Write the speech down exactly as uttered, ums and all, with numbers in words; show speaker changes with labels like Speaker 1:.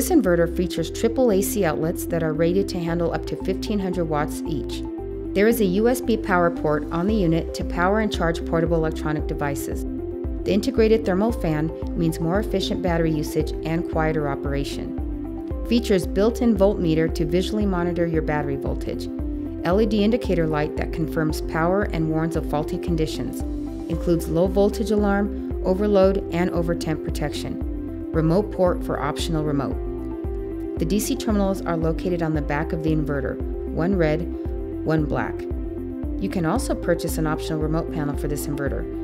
Speaker 1: This inverter features triple A C outlets that are rated to handle up to fifteen hundred watts each. There is a U S B power port on the unit to power and charge portable electronic devices. The integrated thermal fan means more efficient battery usage and quieter operation. Features built-in voltmeter to visually monitor your battery voltage. L E D indicator light that confirms power and warns of faulty conditions. Includes low voltage alarm, overload, and overtemp protection. Remote port for optional remote. The D C terminals are located on the back of the inverter, one red, one black. You can also purchase an optional remote panel for this inverter.